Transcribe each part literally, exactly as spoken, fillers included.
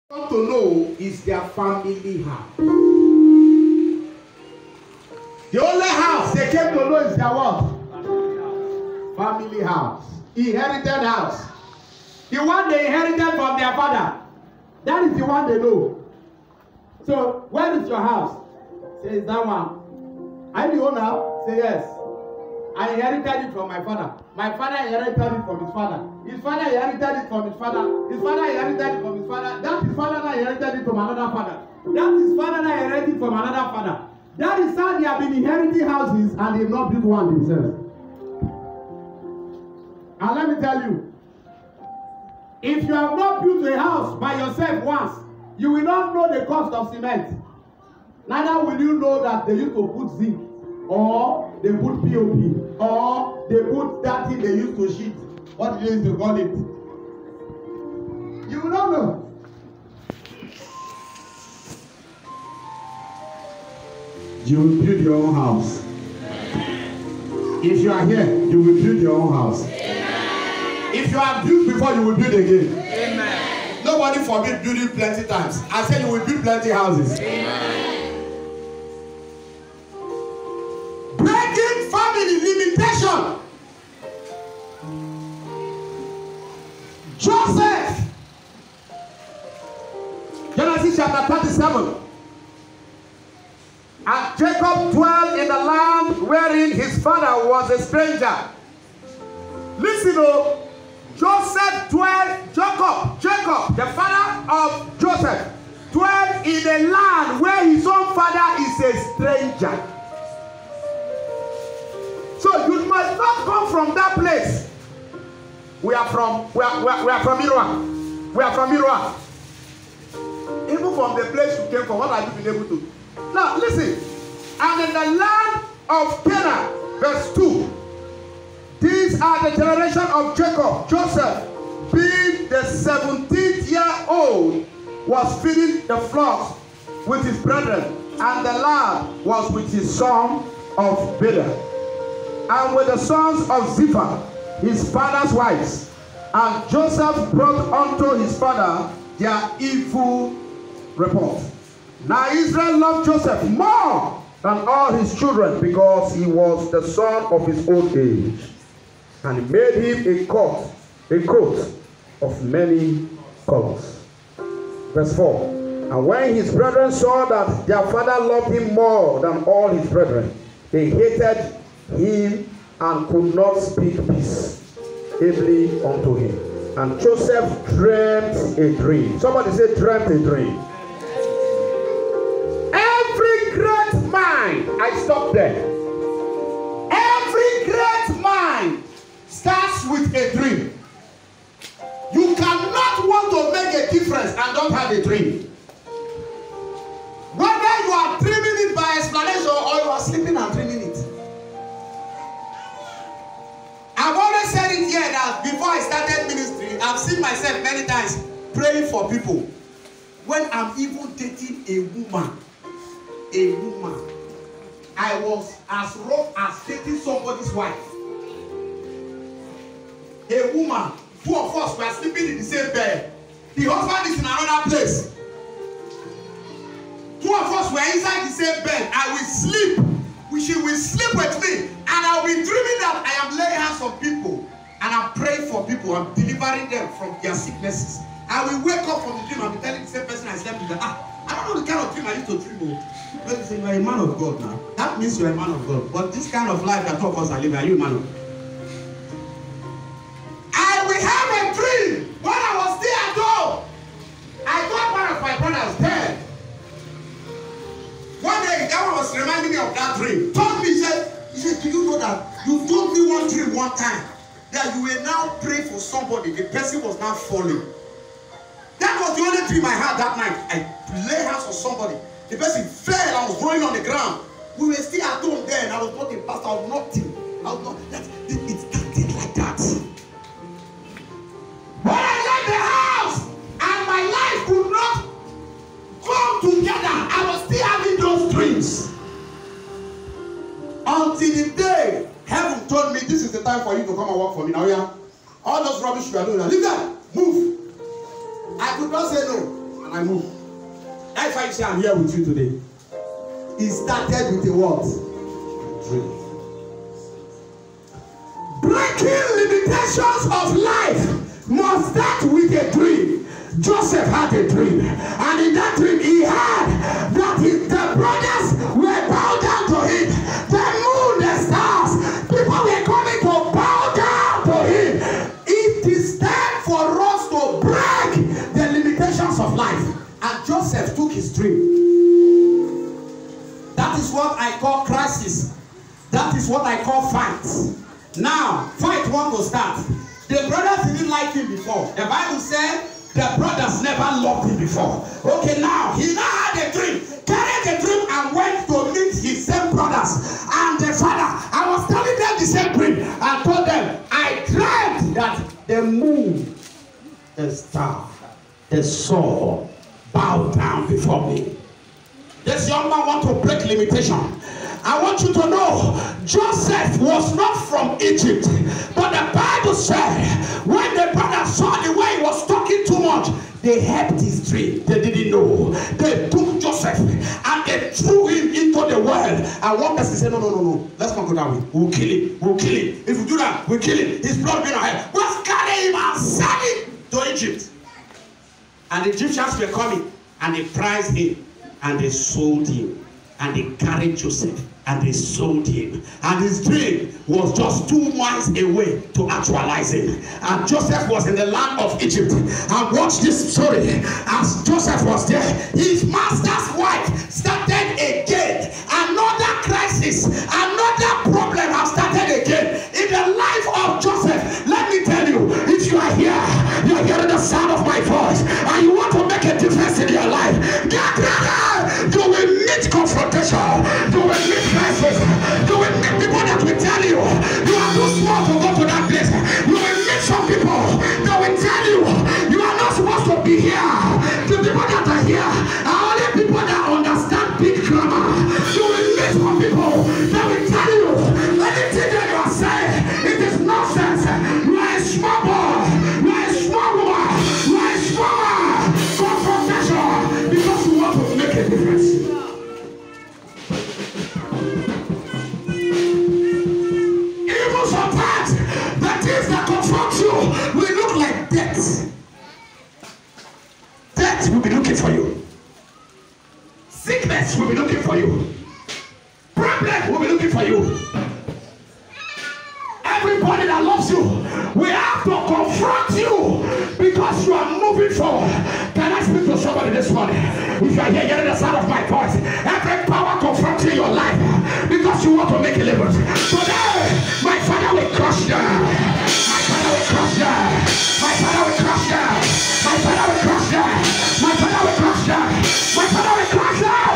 want to know is their family house. The only house they came to know is their what? Family house. Inherited house. The one they inherited from their father. That is the one they know. So, where is your house? Say, is that one. Are you the owner? Say, yes. I inherited it from my father. My father inherited it from his father. His father inherited it from his father. His father inherited it from his father. That his father that inherited it from another father. That his father that inherited it from another father. That is how they have been inheriting houses and they have not built one themselves. And let me tell you, if you have not built a house by yourself once, you will not know the cost of cement. Neither will you know that they used to put zinc, or they put P O P, or they put that thing they used to sheet. What do they used to call it? You will not know. You will build your own house. If you are here, you will build your own house. If you have built before, you will build again. Amen. Nobody forbid building plenty times. I said you will build plenty houses. Amen. Breaking family limitation. Joseph. Genesis chapter thirty-seven. And Jacob dwelt in the land wherein his father was a stranger. Listen, oh. Joseph dwelt, Jacob, Jacob, the father of Joseph, dwelt in a land where his own father is a stranger. So you must not come from that place. We are from, we are, we are, we are from Irua. We are from Irua. Even from the place you came from, what have you been able to? Now, listen. And in the land of Canaan, verse two. These are the generation of Jacob. Joseph, being the seventeenth year old, was feeding the flocks with his brethren, and the lad was with his son of Bilhah, and with the sons of Zipha, his father's wives. And Joseph brought unto his father their evil report. Now Israel loved Joseph more than all his children, because he was the son of his old age. And he made him a coat, a coat of many colors. Verse four. And when his brethren saw that their father loved him more than all his brethren, they hated him and could not speak peaceably unto him. And Joseph dreamt a dream. Somebody say, dreamt a dream. Every great mind, I stop there. Every great mind starts with a dream. You cannot want to make a difference and don't have a dream. Whether you are dreaming it by explanation or you are sleeping and dreaming it. I've always said it here that before I started ministry, I've seen myself many times praying for people. When I'm even dating a woman, a woman, I was as rough as dating somebody's wife. A woman, two of us were sleeping in the same bed. The husband is in another place. Two of us were inside the same bed. I will sleep. She will sleep with me. And I will be dreaming that I am laying hands on people. And I'm praying for people. I'm delivering them from their sicknesses. I will wake up from the dream and be telling the same person I slept with. Ah, I don't know the kind of dream I used to dream. But you say, you are a man of God now. That means you are a man of God. But this kind of life that two of us are living, are you a man of God? I will have a dream when I was still at home. I thought one of my brothers dead. One day, that one was reminding me of that dream. Told me, he said, he said, do you know that you told me one dream one time that you will now pray for somebody. The person was now falling. That was the only dream I had that night. I lay hands on somebody. The person fell. I was rolling on the ground. We were still at home there, and I was not a pastor. I was nothing. I was not. That, it, it started like that. When I left the house and my life could not come together, I was still having those dreams. Until the day heaven told me, this is the time for you to come and work for me. Now, yeah, all those rubbish you are doing, leave that, move. I could not say no. and I moved. That's why you say I'm here with you today. It started with a what? A dream. Breaking limitations of life must start with a dream. Joseph had a dream, and in that dream he had that his, the brothers were bowed down to him. The moon, the stars, people were coming to bow down to him. It is time for us to break the limitations of life. And Joseph took his dream. That is what I call crisis. That is what I call fight. Now, fight want to start. The brothers didn't like him before. The Bible said the brothers never loved him before. Okay, now he now had a dream, carried a dream and went to meet his same brothers. And the father, I was telling them the same dream and told them, I dreamt that the moon, the star, the sun bowed down before me. This young man wants to break limitation. I want you to know, Joseph was not from Egypt, but the Bible said when the brothers saw the way he was talking too much, they helped his dream. They didn't know. They took Joseph and they threw him into the well. And one person said, no, no, no, no, let's not go that way. We'll kill him. We'll kill him. If we do that, we'll kill him. His blood will be on our head. Let's carry him and send him to Egypt. And the Egyptians were coming and they prized him and they sold him. And they carried Joseph and they sold him. And his dream was just two miles away to actualize it. And Joseph was in the land of Egypt. And watch this story. As Joseph was there, his master's wife started again. Another crisis, another problem has started again in the life of Joseph. Let me tell you, if you are here, you are hearing the sound of my voice, and you want to make a difference in your life, get ready. You will meet confrontation. You will meet crisis. You will meet people that will tell you you are too small to go to that place. You will meet some people that will tell you you are not supposed to be here. The people that are here are only people that understand big grammar. You will meet some people that will tell you anything that you are saying, it is nonsense. You are a small boy. You are a small woman. You are a small man. Confrontation because you want to make a difference. Even sometimes the things that confront you will look like death. Death will be looking for you. Sickness will be looking for you. Problem will be looking for you. Everybody that loves you will have to confront you because you are moving forward. Can I speak to somebody this morning? If you are here hearing the sound of my voice, every power confronting your life because you want to make a living. Today, my father will crush them. My father will crush them. My father will crush them. My father will crush them. My father will crush them. My father will crush them.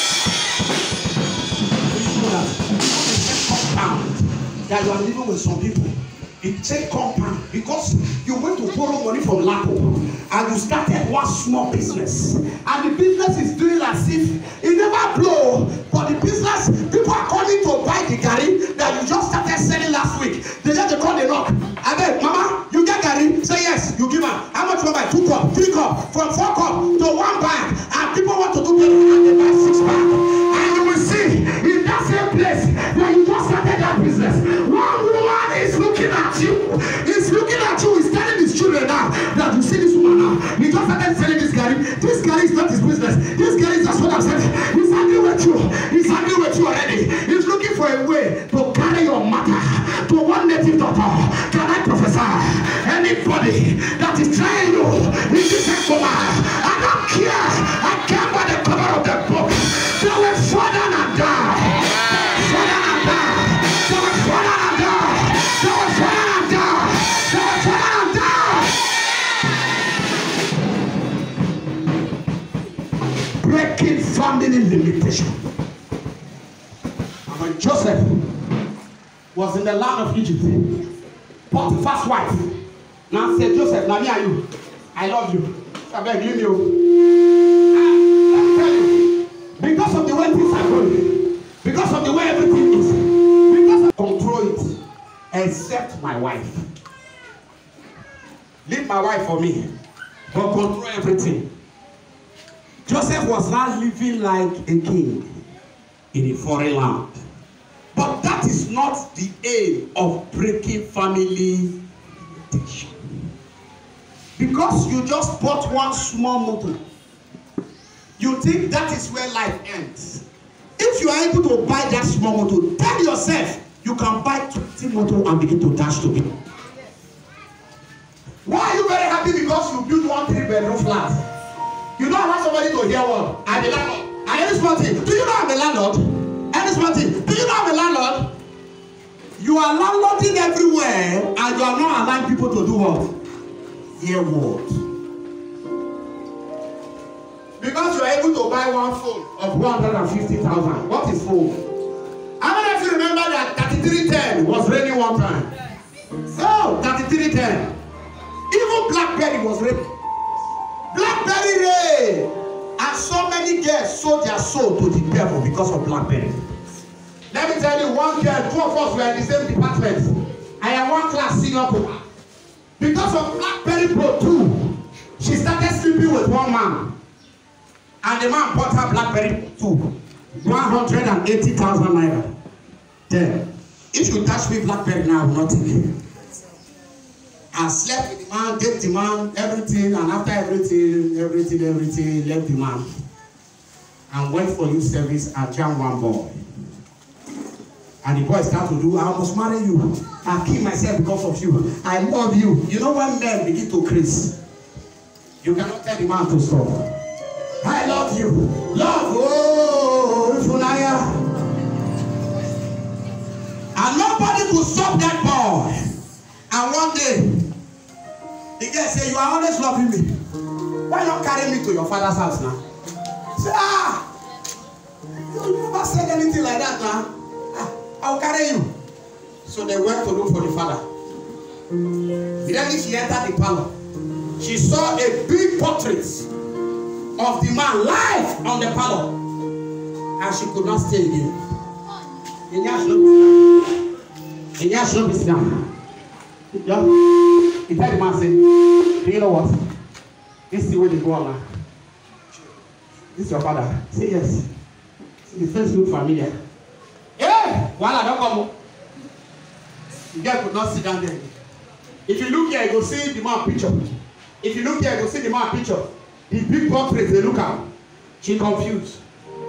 That you are living with some people. It takes compound because you went to borrow money from Lapo and you started one small business, and the business is doing as if it never blow, but the business, people are coming to buy the gari that you just started selling last week. They just they call the knock. And then, Mama, you get gari? Say yes, you give her. How much you want to buy? Two cup, three cup, from four cup to one bag, and people want to do better and they buy six bag. And you will see in that same place where you just started that business, one woman is looking at you. He's looking at you. He's telling his children now that you see this woman now. He just started selling this gari. This gari is not his business. This gari is just what I'm saying. He's angry with you. He's angry with you already. He's looking for a way to carry your matter to one native daughter. Can I prophesy? Anybody that is trying you in this woman, I don't care. I care by the cover of the book. They will fall down and die. Fall down and die. They will fall down and die. They will fall down and die. They will fall down and die. Breaking family limitation. And when Joseph was in the land of Egypt, Potiphar's wife now said, Joseph, now me and you, I love you. I beg you, you. And let me tell you, because of the way things are going, because of the way everything is, because I control it, except my wife. Leave my wife for me, but control everything. Joseph was now living like a king in a foreign land. But that is not the aim of breaking family limitation. Because you just bought one small motor, you think that is where life ends. If you are able to buy that small motor, tell yourself you can buy twenty motor and begin to dash to people. Why are you very happy because you build one three bedroom flat? You don't have somebody to hear one. I'm a landlord. And any small thing, do you know I'm a landlord? Any small thing, do you know I'm a landlord? You are landlording everywhere and you are not allowing people to do what? Hear what? Because you are able to buy one phone of one hundred fifty thousand. What is phone? How many of you remember that thirty-three ten was raining one time? So, thirty-three ten. Even BlackBerry was raining. BlackBerry rain. And so many girls sold their soul to the devil because of BlackBerry. Let me tell you, one girl, two of us were in the same department. I am one class senior to her. Because of BlackBerry Pro two, she started sleeping with one man. And the man bought her BlackBerry two, one hundred eighty thousand naira. Then, if you touch me BlackBerry now, I will not take it. I slept with the man, gave the man everything, and after everything, everything, everything, left the man. And went for youth service and jammed one boy. And the boy started to do, I must marry you. I'll kill myself because of you. I love you. You know when men begin to craze, you cannot tell the man to stop. I love you. Love, oh, Funaya. And nobody could stop that boy. And one day, the girl said, you are always loving me. Why not carry me to your father's house now? Say, ah, you never said anything like that now. Ah, I'll carry you. So they went to look for the father. Immediately she entered the parlor. She saw a big portrait of the man live on the parlor. And she could not stay again. And yes, she not be down. Yeah. He told the man, say, do you know what? This is the way they go on now. This is your father. Say yes. The face look familiar. Hey! Voila, don't come. The girl could not sit down there. If you look here, you go see the man picture. If you look here, you go see the man picture. The big portrait, they look at. She confused.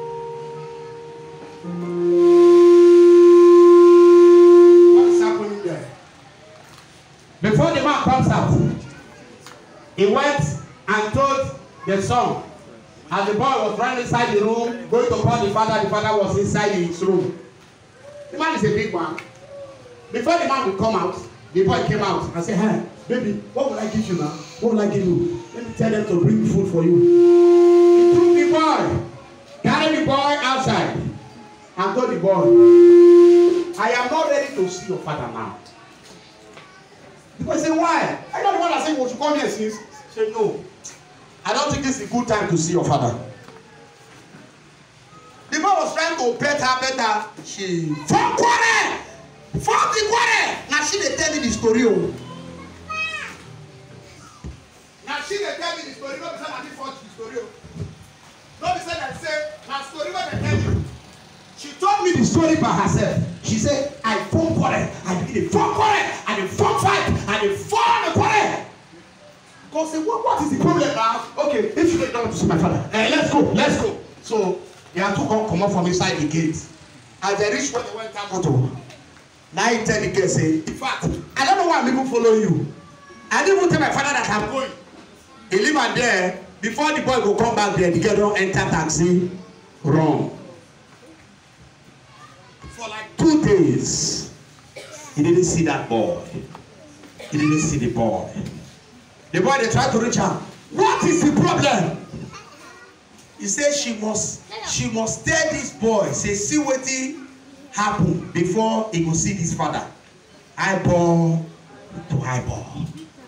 What's happening there? Before the man comes out, he went and told the son. As the boy was running inside the room, going to call the father, the father was inside his room. The man is a big man. Before the man would come out, the boy came out and said, hey, baby, what will I give you now? What will I give you? Let me tell them to bring food for you. He took the boy, carried the boy outside, and told the boy, I am not ready to see your father now. The boy said, why? I don't want to say, well, you come here since. He said, no. I don't think this is a good time to see your father. The boy was trying to pet her better. She fuck quarrel! Fuck the quarrel! Now she dey tell me the story. Oh. Now she dey tell me the story. No be say I dey forge the story. No be say that say na story wey dey tell you. She told me the story by herself. She said, I fuck quarrel. I begin the fuck quarrel. I dey fuck fight. I dey fall the quarrel. God say, what, what is the problem now? Okay, if you don't want to see my father, eh, let's go, let's go. So they are two come out from inside the gate. As they reach where they went down motor, now he tell the girl, say, in fact, I don't know why I'm even following you. I didn't even tell my father that I'm going. He leave her there. Before the boy go come back there, the girl don't enter taxi. Wrong. For like two days, he didn't see that boy. He didn't see the boy. The boy, they tried to reach her. What is the problem? He said she must, she must tell this boy, say, see what happen before he go see his father. Eyeball to eyeball.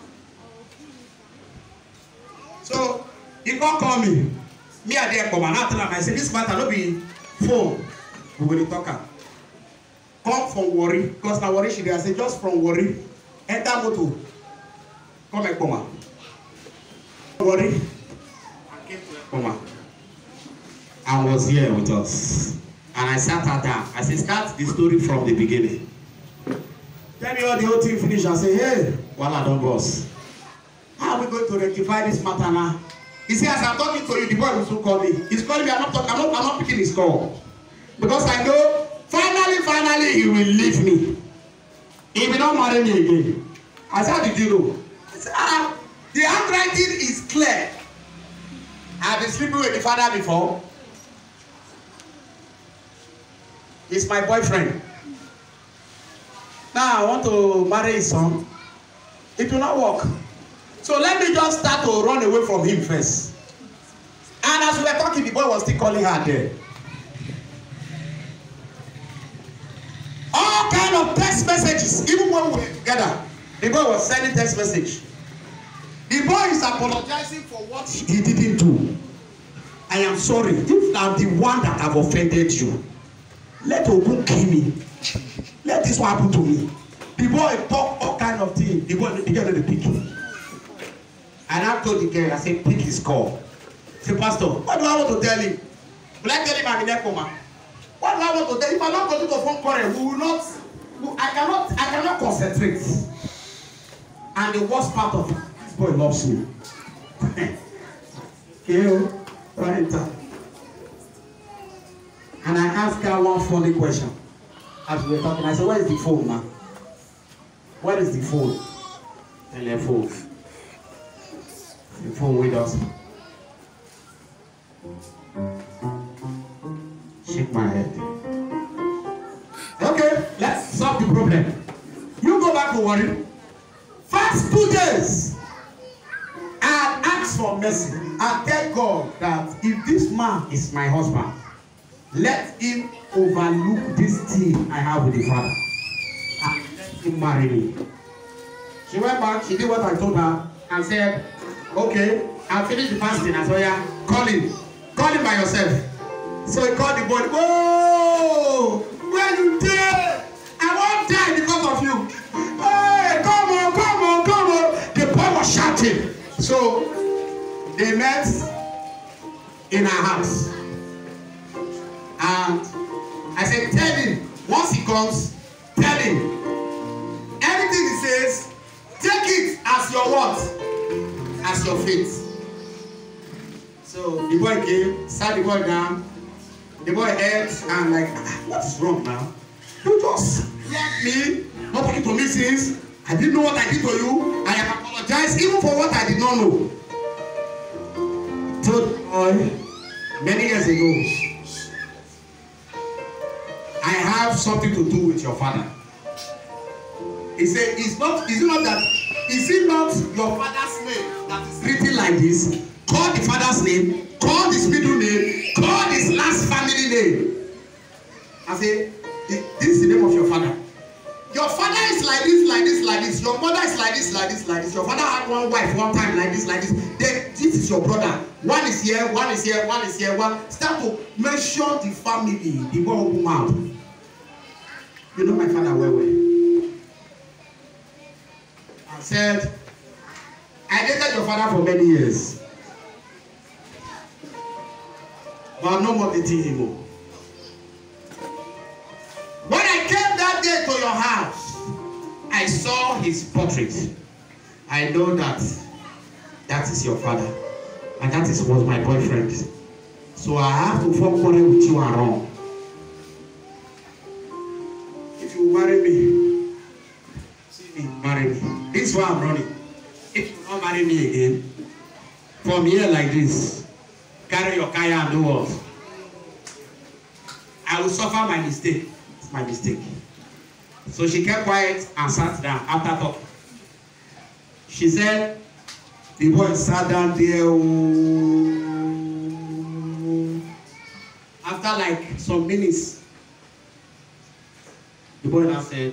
So he can't call me. Me and there come and I tell him, I say, this matter no be phone. We will talk. Come from worry, because now worry she dey. I say just from worry. Enter motor. Come and come on. Worry. I came to come on. and was here with us. And I sat her down. I said, start the story from the beginning. Tell me all the whole thing finished. I say, hey, Wala don't boss. How are we going to rectify this matter now? He said, as I'm talking to you, the boy will soon call me. He's calling me. I'm not talking. I'm not, I'm not picking his call. Because I know, finally, finally, he will leave me. He will not marry me again. I said, how did you know? He said, ah, the handwriting is clear. I've been sleeping with the father before. He's my boyfriend. Now I want to marry his son. It will not work. So let me just start to run away from him first. And as we were talking, the boy was still calling her there. All kind of text messages, even when we were together, the boy was sending text message. The boy is apologizing for what he didn't do. I am sorry if I'm the one that have offended you. Let Ogun kill me. Let this one happen to me. The boy talk all kind of things. The boy, the girl didn't pick him. And I told the girl, I said, pick his call. I said, Pastor, what do I want to tell him? Will I tell him I'm in Ekoma? What do I want to tell him? If I'm not going to the phone call, we will not, I cannot, I cannot concentrate. And the worst part of it, this boy loves me. Kill, right? And I asked her one funny question. As we were talking, I said, where is the phone, man? Where is the phone? And the phone. The phone with us. Shake my head. Okay, let's solve the problem. You go back to worry. First two days, I ask for mercy and tell God that if this man is my husband, let him overlook this thing I have with the father and let him marry me. She went back, she did what I told her and said, okay, I'll finish the fasting. I said, yeah, call him. Call him by yourself. So he called the boy. Whoa! Where you there? I won't die because of you. Hey, come on, come on, come on. The boy was shouting. So they met in our house. And I said, tell him, once he comes, tell him. Anything he says, take it as your what? As your faith. So the boy came, sat the boy down. The boy ate and like, what's wrong now? You just left me, not talking to me since. I didn't know what I did to you. I have apologized even for what I did not know. Told the boy many years ago, I have something to do with your father. He said, it's not, is it not that, is it not your father's name that is written like this? Call the father's name, call his middle name, call his last family name. I say, this is the name of your father. Your father is like this, like this, like this. Your mother is like this, like this, like this. Your father had one wife one time like this, like this. Then this is your brother. One is here, one is here, one is here, one. Start to mention the family, the boy who out. You know my father well, well. I said, I dated your father for many years. But no more dating him. When I came that day to your house, I saw his portrait. I know that that is your father. And that is was my boyfriend. So I have to form quarrel with you around. If you marry me, see me, marry me. This is why I'm running. If you don't marry me again, from here like this, carry your kaya and do what? I will suffer my mistake. It's my mistake. So she kept quiet and sat down after talking. She said, the boy sat down there. Oh. After like some minutes, the boy now said,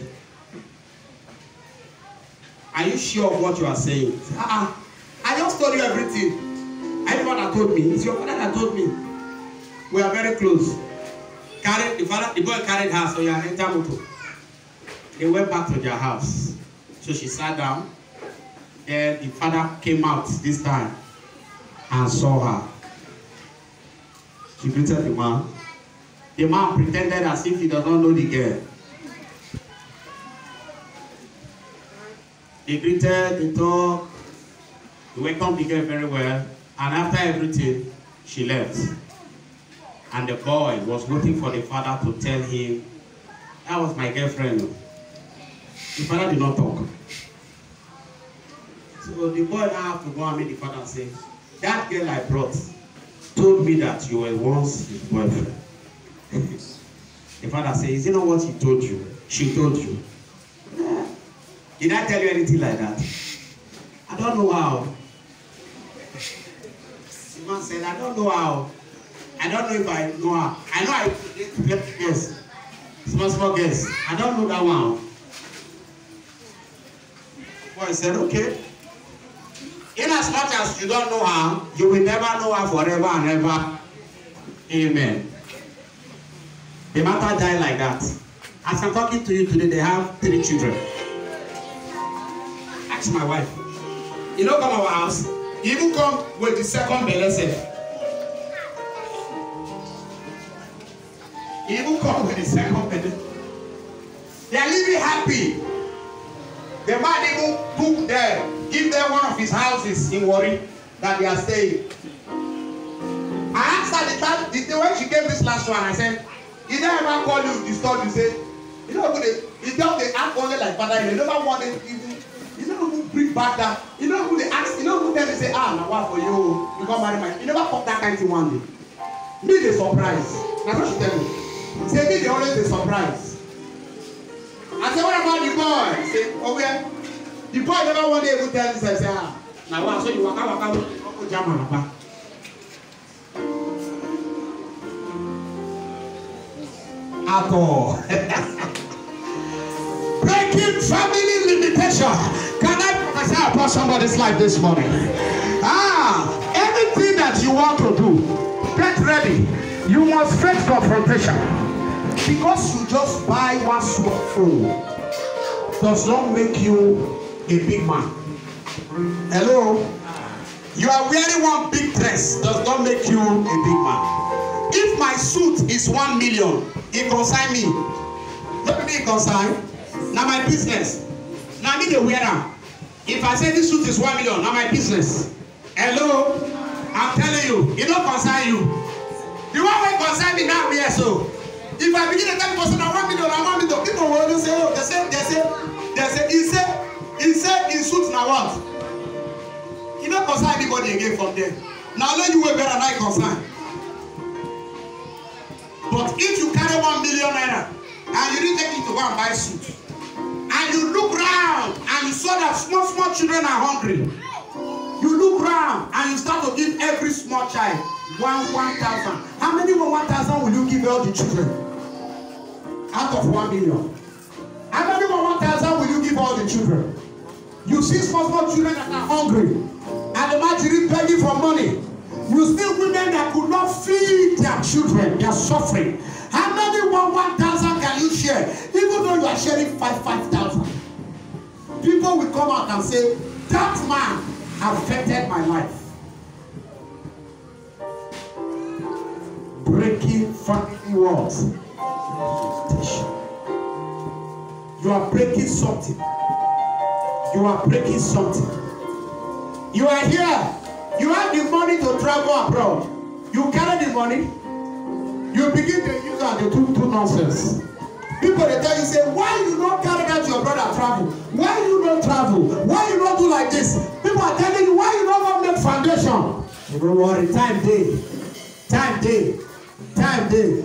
are you sure of what you are saying? Ah, uh-uh. I just told you everything. Everyone that told me, it's your father that told me. We are very close. Carried, the, father, the boy carried her, so you are enter motor. They went back to their house. So she sat down. Then the father came out this time and saw her. She greeted the man. The man pretended as if he does not know the girl. They greeted, they talked, they welcomed the girl very well, and after everything, she left. And the boy was waiting for the father to tell him, that was my girlfriend. The father did not talk. So the boy now have to go and meet the father and say, that girl I brought told me that you were once his boyfriend. The father said, is it not what he told you? She told you. Did I tell you anything like that? I don't know how. The man said, I don't know how. I don't know if I know how. I know I play guess. Small, small guess. I don't know that one. Boy said, okay. In as much as you don't know her, you will never know her forever and ever. Amen. The matter died like that. As I'm talking to you today, they have three children. Ask my wife. You know, come our house. He even come with the second blessing. He even come with the second blessing. They are living happy. The man even took them, give them one of his houses in Warri that they are staying. I asked her the time, the day when she gave this last one, I said, he never ever call you, disturb you, say, you know, he just they act only like father, you never want it, you know who bring back that, you know who they ask, you know who tell they say, ah, now what for you, you come marry my, you never pop that kind of thing one day. Me the surprise. That's what she tell me. Say me they always the surprise. I say, what about the boy? He say, oh yeah. The boy never one day even tell this. I say, ah, now what? So you waka waka waka jam on back. At all. Breaking family limitation. Can I prophesy upon somebody's life this morning? Ah, anything that you want to do, get ready. You must face confrontation. Because you just buy one smartphone does not make you a big man. Hello? You are wearing one big dress does not make you a big man. If my suit is one million, it consign me. Let me consign. Now my business. Now me the wearer. If I say this suit is one million, now my business. Hello? I'm telling you, it don't consign you. The one way consign me now, yes, so. If I begin to tell the person I want million, I want million, people will always say, oh, they say, they say, they say, he said, he said, he suits now what? He don't concern anybody again from there. Now let you way better than I concern. But if you carry one million naira and you didn't take it to go and buy suit, and you look round and you saw that small, small children are hungry, you look round and you start to give every small child one one thousand. How many one one thousand will you give all the children? Out of one million. How many one one thousand will you give all the children? You see small small children that are hungry, and the margarine begging for money. You see women that could not feed their children. They are suffering. How many one one thousand can you share? Even though you are sharing five five thousand, people will come out and say, "That man affected my life." Breaking family walls. You are breaking something. You are breaking something. You are here. You have the money to travel abroad. You carry the money. You begin to use that to do, do nonsense. People they tell you, say, why you not carry that your brother travel? Why you not travel? Why you not do like this? People are telling you, why you not make foundation? You don't worry. Time day. Time day. Time day.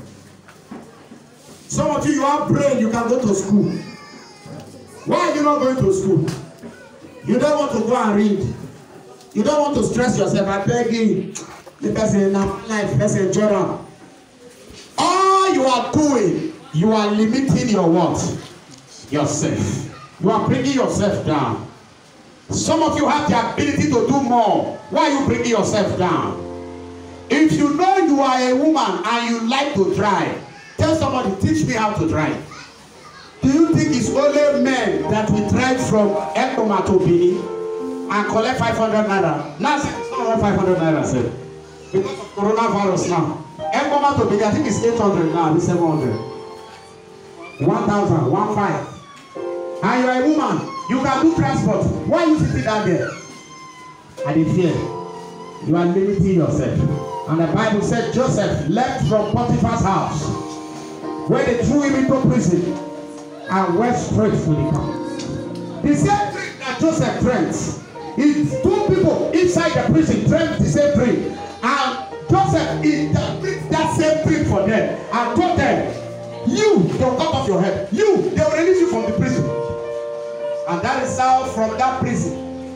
Some of you, you have brain, you can go to school. Why are you not going to school? You don't want to go and read. You don't want to stress yourself. I beg you. The person in life, person enjoy them. All you are doing, you are limiting your what? Yourself. You are bringing yourself down. Some of you have the ability to do more. Why are you bringing yourself down? If you know you are a woman and you like to drive, tell somebody, teach me how to drive. Do you think it's only men that will drive from Ekoma to Benin and collect five hundred naira? Now it's not five hundred naira, sir. because of coronavirus now. Everyone to be, I think it's eight hundred now, it's seven hundred. one thousand, one five. And you are a woman, you can do transport. Why are you sitting down there? And they fear. You are limiting yourself. And the Bible said Joseph left from Potiphar's house, where they threw him into prison, and went straight to the camp. The same dream that Joseph dreamt, he two people inside the prison dreamt the same dream, and Joseph interpreted that same dream for them and told them, you, they'll cut off your head. You, they will release you from the prison. And that is how from that prison,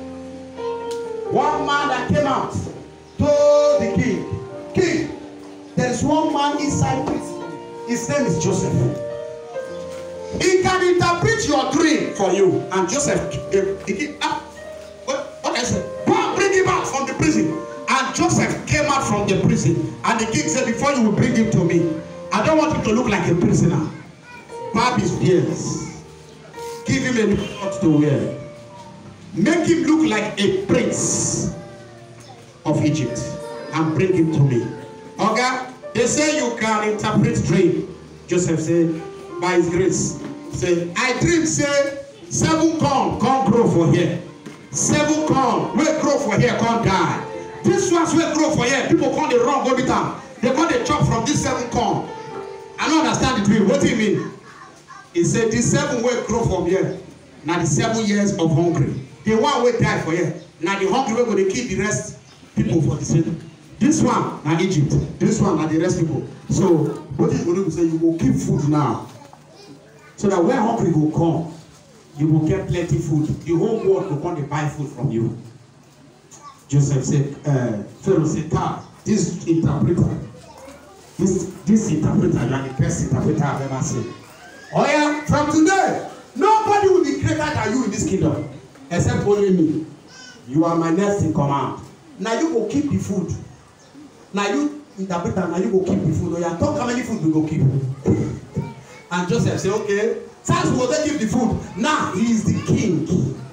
one man that came out told the king, King, there is one man inside prison. His name is Joseph. He can interpret your dream for you. And Joseph, the, the king, ah, what, what I said, go and bring him out from the prison. And Joseph came out from the prison. And the king said, before you will bring him to me, I don't want him to look like a prisoner. Barb his beards. Give him a coat to wear. Make him look like a prince of Egypt. And bring him to me. Okay? They say you can interpret dream. Joseph said, by his grace. Say, I dream say, seven corn can't grow for here. Seven corn will grow for here, can't die. This ones will grow for here. People can't run go with them. They can't chop from this seven corn. I don't understand the dream. What do you mean? He said, this seven will grow from here. Now the seven years of hungry. The one will die for here. Now the hungry will go to kill the rest people for the same. This one, now Egypt. This one, now the rest people. So, what is going to say? You will keep food now. So that when hungry will come, you will get plenty food. The whole world will come to buy food from you. Joseph said, uh, Pharaoh said, God, this interpreter, this, this interpreter, you are the best interpreter I've ever seen. Oh yeah, from today, nobody will be greater than you in this kingdom, except only me. You are my next in command. Now you go keep the food. Now you interpreter, now you go keep the food. Oh yeah, talk how many food we go keep. And Joseph said, okay, since we will keep the food, now he is the king.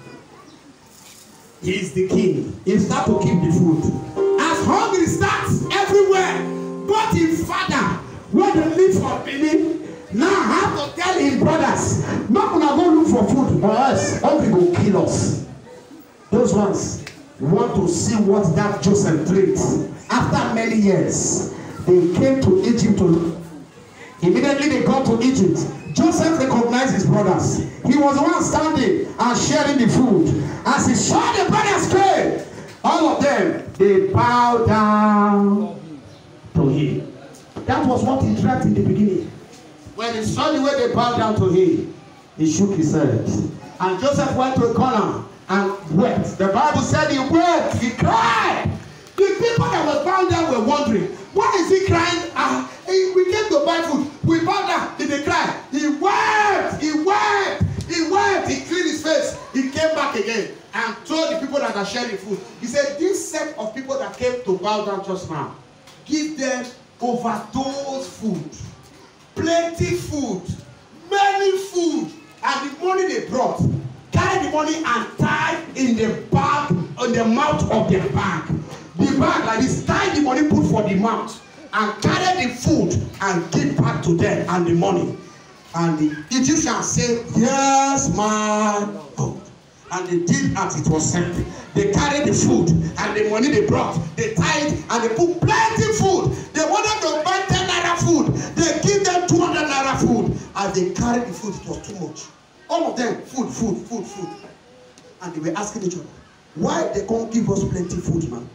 He is the king. He start to keep the food. As hungry starts everywhere, but his father, where they live for Benin, now have to tell his brothers, not gonna go look for food, or else hungry will kill us. Those ones want to see what that Joseph did. After many years, they came to Egypt to look. Immediately they got to Egypt. Joseph recognized his brothers. He was the one standing and sharing the food. As he saw the brothers came, all of them, they bowed down to him. That was what he dreamt in the beginning. When he saw the way they bowed down to him, he shook his head. And Joseph went to a corner and wept. The Bible said he wept, he cried. The people that were bound down were wondering, why is he crying? Ah, we came to buy food. We bowed down. Did they cry? He wept. He wept. He wept. He cleaned his face. He came back again and told the people that are sharing food. He said, this set of people that came to bow down just now, give them overdose food, plenty food, many food, and the money they brought, carry the money and tie in the bag, on the mouth of the bag. The bag like this, tie the money, put for the mouth, and carry the food and give back to them and the money. And the Egyptians said, yes, my God. And they did as it was said. They carried the food and the money they brought. They tied and they put plenty food. They wanted to buy ten naira food. They give them two hundred naira food. As they carried the food, it was too much. All of them, food, food, food, food. And they were asking each other, why they can't give us plenty food, man?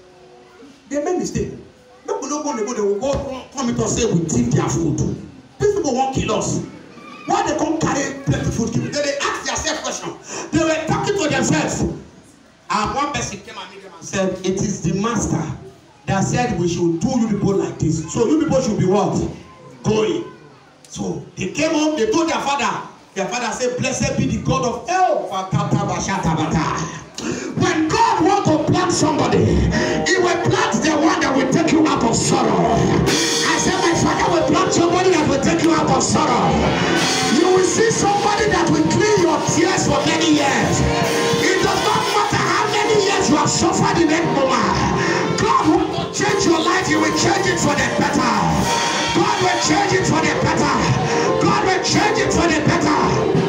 They made mistake. No, no, no, no, they will go come to say we thief their food. These people won't kill us. Why they can't carry plenty food? Then they ask themselves question. They were talking to themselves. And one person came and meet them and said, it is the master that said we should do you people like this. So you people should be what? Going. So they came home, they told their father. Their father said, blessed be the God of hell. When God wants to plant somebody, he will plant the one that will take you out of sorrow. I said, my father will plant somebody that will take you out of sorrow. You will see somebody that will clean your tears for many years. It does not matter how many years you have suffered in that moment. God wants to change your life, you will change it for the better. God will change it for the better. God will change it for the better.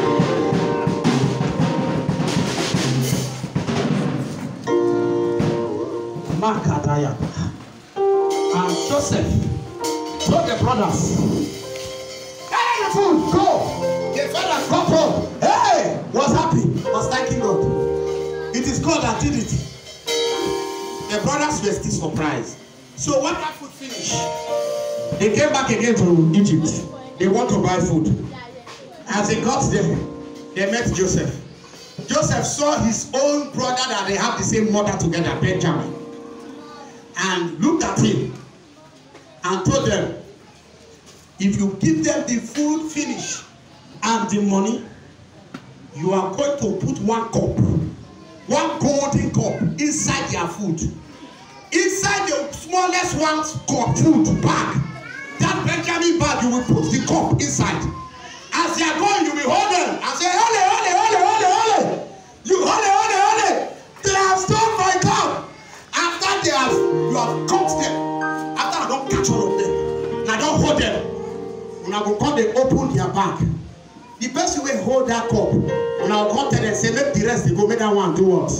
Makadaya. And Joseph told the brothers, hey, the food, go. The brothers got home. Hey, was happy, was thanking God. It is God that did it. The brothers were still surprised. So when that food finished, they came back again to Egypt. They want to buy food. As they got there, they met Joseph. Joseph saw his own brother that they have the same mother together, Benjamin, and looked at him and told them, if you give them the food finish and the money, you are going to put one cup, one golden cup inside their food. Inside the smallest one cup food bag, that Benjamin bag, you will put the cup inside. As they are going, you will hold them and say, Ole, ole, ole, ole, ole. You ole, ole, ole. They have stolen my cup. After they have, you have caught them. After I don't catch all of them, and I don't hold them, and I will come, they open their bag. The person will hold that cup, and I will come tell them, say, make the rest, they go, make that one do what?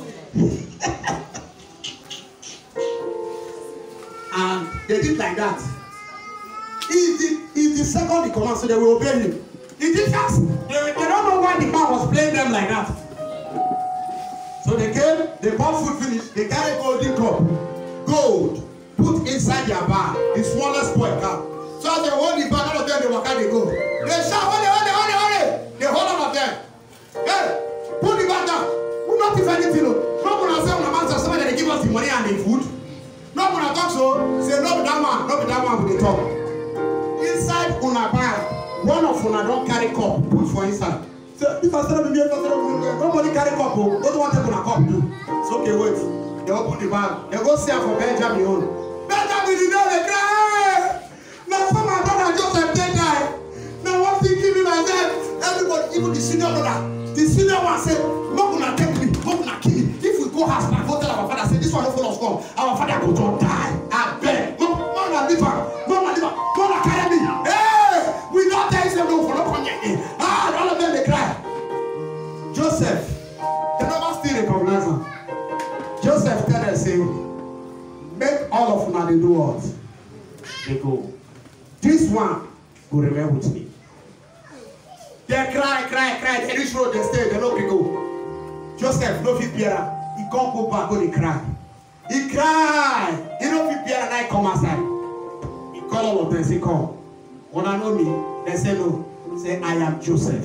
And they did like that. He's the, he's the second in command, so they will obey him. The teachers, they, they don't know why the man was playing them like that. So they came, they bought food finished, they carried golden cup, gold, put inside their bag, the smallest boy cup. So as they hold the bag, all of them, they walk out, they go. They shout, hold it, hold it, hold it, hold it. They hold all of them. Hey, put the bag down. We not give anything. No one will say, when a man says somebody, they give us the money and the food. No one will talk so, say, no be that man, no be that man will they talk. Inside una bag, one of una don't carry cup, put for inside. So if I said, nobody carry cup, don't want to take una cup do. So okay, wait. They open the bag. They go see her for Benjamin own. Benjamin, you know they cry. Now some of brother Joseph they die. Now one thing give me myself. Everybody, even the senior brother, the senior one said, not gonna take me, not gonna kill me. If we go house back, go tell our father, say this one no follow us come. Our father go to die. I beg. No, no, no, leave her. No, no, leave her. No, no, carry me. Hey, we don't tell you no for no come here. Ah, all of them they cry. Joseph, they never still recognize him. Joseph tell them, say, make all of them they do what? They go. This one will remain with me. They cry, cry, cry. They reach road, they stay, they no go. Joseph, no fit bear. He can't go back, go, he cry. He cry. He no fit bear and I come outside. He call all of them, say, come. When I know me, they say no. Say, I am Joseph.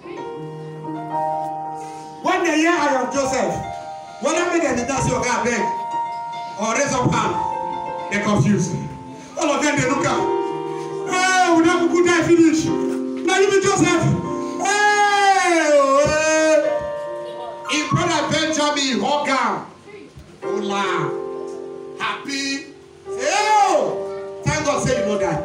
When they hear I am Joseph, when I make them dance your guy beg or raise up hand, they're confused. All of them they look out. Hey, we don't go die finish. Now you be Joseph. Hey, hey. In brother Benjamin Hogan, Ola, happy. Say, oh, thank God say you know that.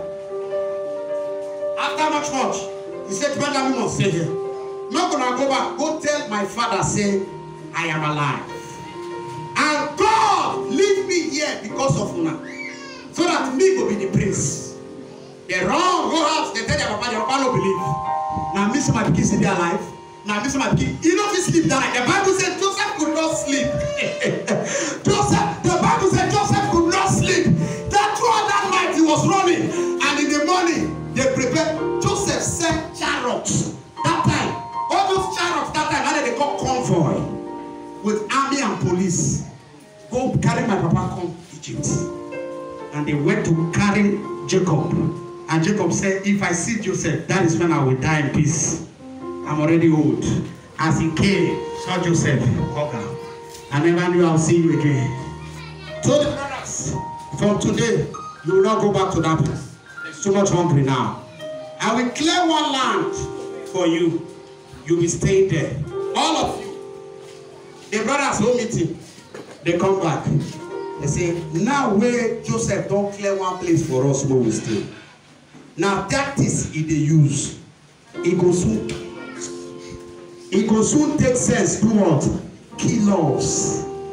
After much much, he said Benjamin must stay here. Not gonna go back. Go tell my father, say, I am alive. And God leave me here because of Una. So that me will be the prince. They wrong, go out, they tell their papa, their papa no believe. Now miss my kids in their life. Now miss my kids. You know if sleep that night. The Bible said Joseph could not sleep. Joseph, the Bible said Joseph could not sleep. That throughout that night he was running. And in the morning, they prepared. Joseph sent chariots. That time. All those chariots that time, how they call convoy with army and police. Go carry my papa come to Egypt. And they went to carry Jacob. And Jacob said, if I see Joseph, that is when I will die in peace. I'm already old. As he came, saw Joseph, okay. I never knew I'll see you again. Told the brothers, from today, you will not go back to that place. There's too much hungry now. I will clear one land for you. You'll be staying there. All of you. The brothers home meeting. They come back. They say, now where Joseph don't clear one place for us where we stay. Now that is it they use. It goes soon. It goes soon take sense. Do what? Kill us. No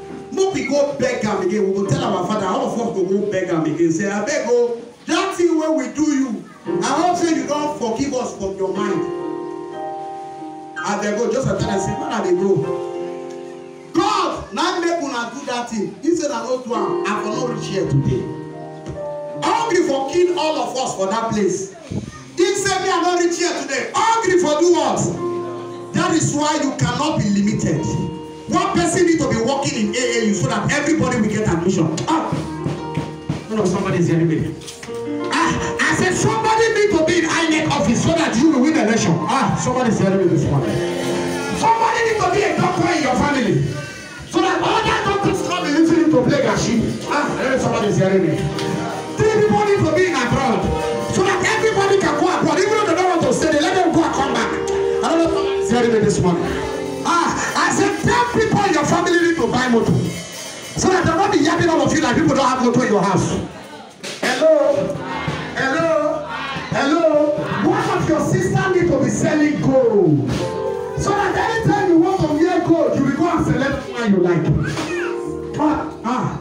before we go beg am again, we will tell our father, all of us go go beg am again. Say, I beg oh, that thing where we do you, I hope say you don't forgive us from your mind. And they go, just a tell them, say, where are they go? God, now make una do that thing. He said, I don't do am, I will not reach here today. Hungry for kill all of us for that place. He said, me, I not reach here today. Hungry for do what? That is why you cannot be limited. One person need to be working in A A U so that everybody will get admission. Ah, no, no, somebody is hearing me. Ah, I said somebody need to be in I N E C office so that you will win the election. Ah, somebody is hearing me this morning. Somebody need to be a doctor in your family so that other doctors come and listening to play gashi. Ah, somebody is hearing me. Three people need to be in abroad so that everybody can go abroad. Even though they don't want to stay, they let them go and come back. I don't know if somebody is hearing me this morning. Ah, I said ten people in your family need to buy motor so that they'll not be yapping all of you like people don't have motor in your house. Hello? Hello? Hello? One of your sisters need to be selling gold so that anytime you want to wear gold, you will go and select one you like. Ah, ah,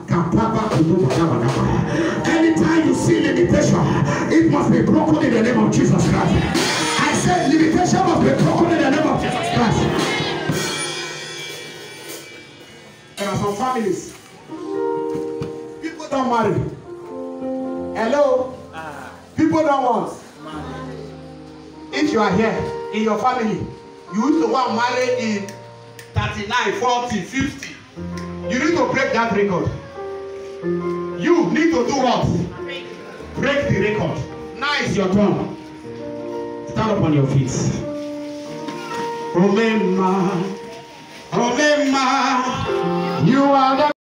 anytime you see limitation, it must be broken in the name of Jesus Christ. I said limitation must be broken in the name of Jesus Christ. There are some families. People don't marry. Hello? People don't want. If you are here in your family, you used to want marry in thirty-nine, forty, fifty. You need to break that record. You need to do what? Break the record. Now it's your turn. Stand up on your feet. Remember, remember, you are the